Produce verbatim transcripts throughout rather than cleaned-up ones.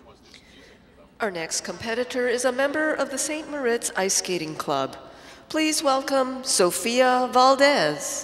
Our next competitor is a member of the Saint Moritz Ice Skating Club. Please welcome Sophia Valdes.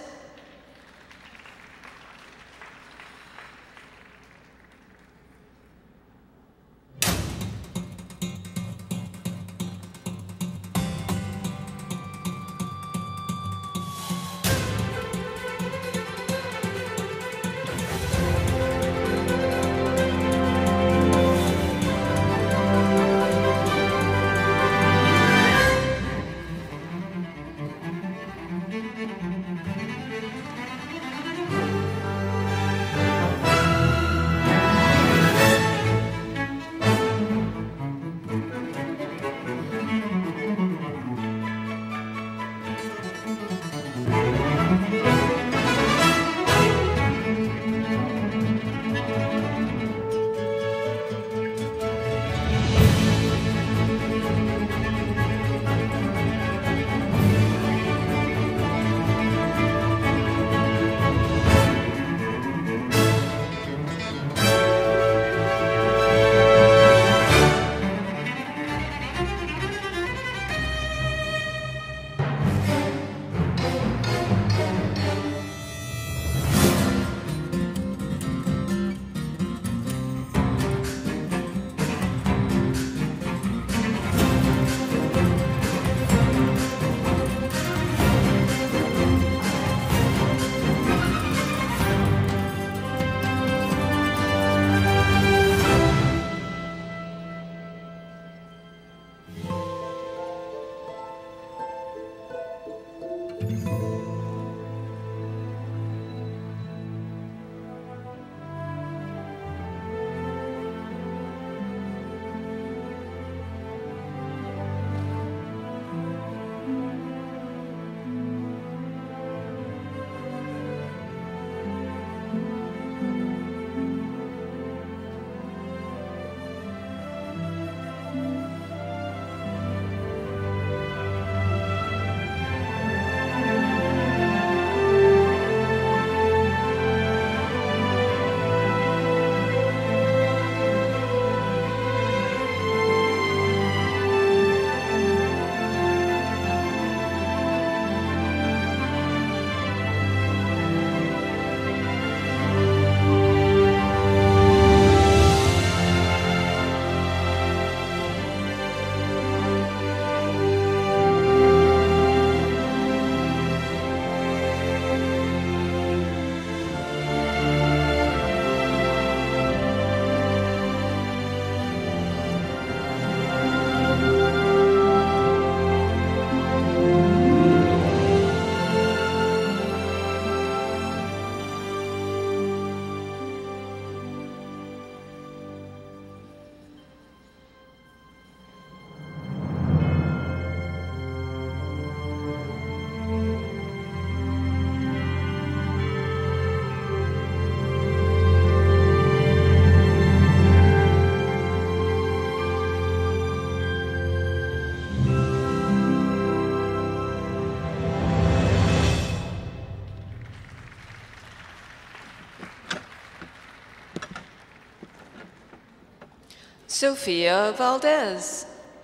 Sophia Valdes.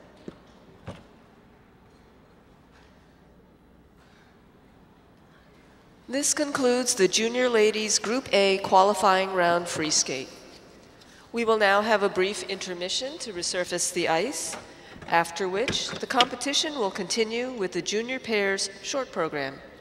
This concludes the Junior Ladies Group A qualifying round free skate. We will now have a brief intermission to resurface the ice, after which the competition will continue with the junior pairs short program.